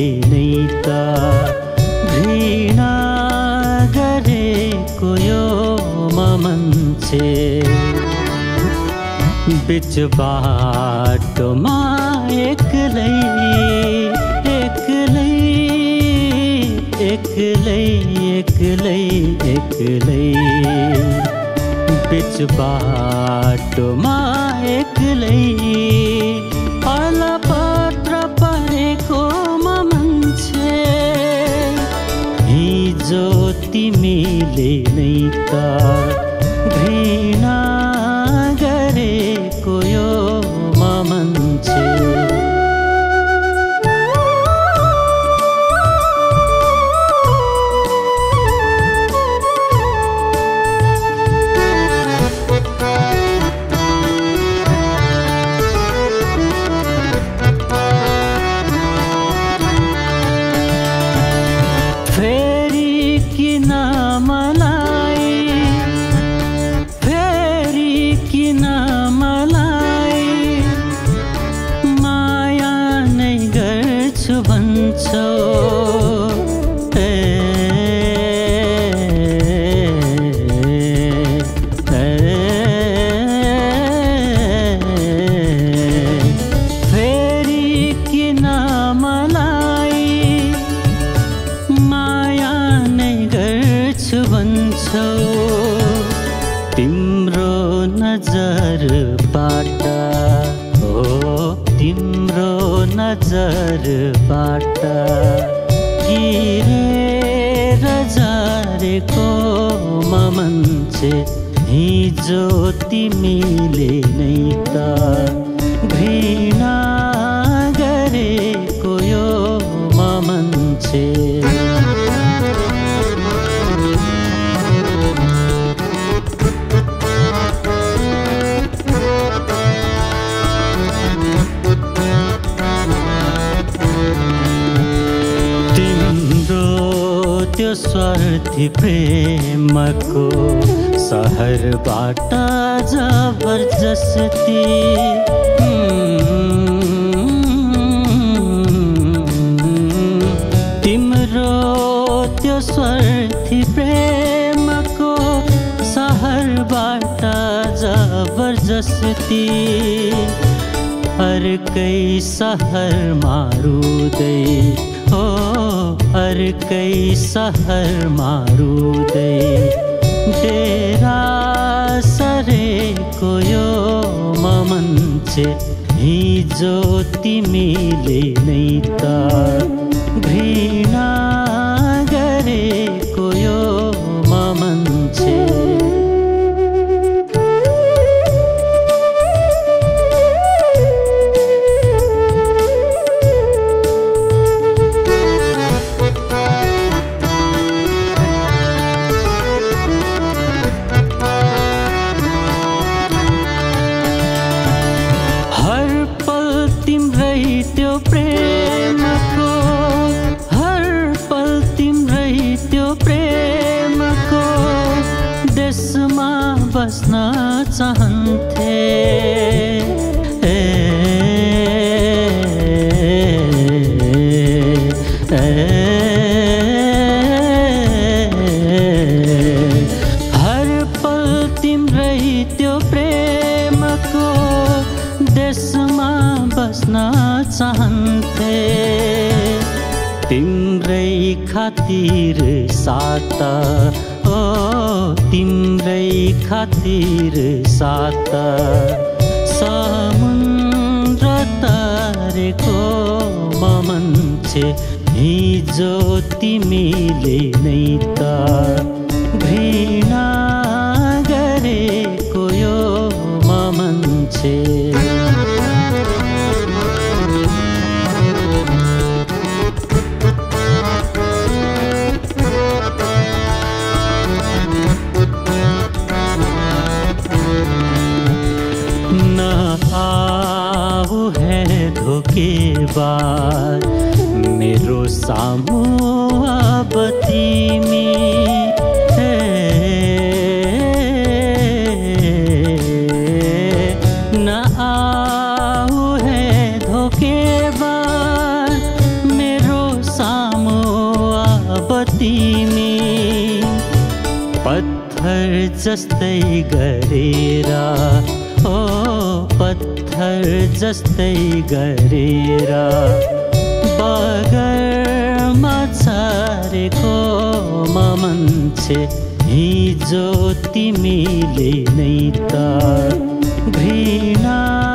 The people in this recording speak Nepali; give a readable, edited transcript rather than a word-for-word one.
नै त घृणा गरेको यो मान्छे बिच बाटोमा एक्लै एक्लै एक्लै एक्लै एक्लै बिच बाटोमा एक्लै अलपत्र परेको मान्छे हिजो तिमीले नै त घृणा गरेको यो मान्छे तिम्रो नजरबाट हो तिम्रो नजरबाट गिरेर झरेको मान्छे हिजो तिमीले नै त घृणा गरेको यो मान्छे त्यो स्वार्थी प्रेमको सहरबाट जबरजस्ती तिम्रो त्यो स्वार्थी प्रेमको सहरबाट जबरजस्ती अर्कै सहरमा रुँदै हो अर्कै सहरमा रुँदै डेरा सरेको यो मान्छे हिजो तिमीले नै त घृणा गरेको यो मान्छे त्यो प्रेमको हर पल तिम्रै त्यो प्रेमको देशमा बस्न चाहन्थे हर पल तिम्रै त्यो प्रेमको देशमा बस्न चाहन्थे तिम्रै खातिर साथ ओ तिम्रै खातिर साथ समुद्र तरेको मान्छे हिजो तिमीले नै त घृणा गरेको यो मान्छे धोकेबाज मेरो सामु अब तिमी न आऊ है धोकेबाज मेरो तिमी पत्थर जस्तै गरेर ओ पत्थर जस्तै गरेर बगरमा छारेको म मान्छे हिजो तिमीले नै त घृणा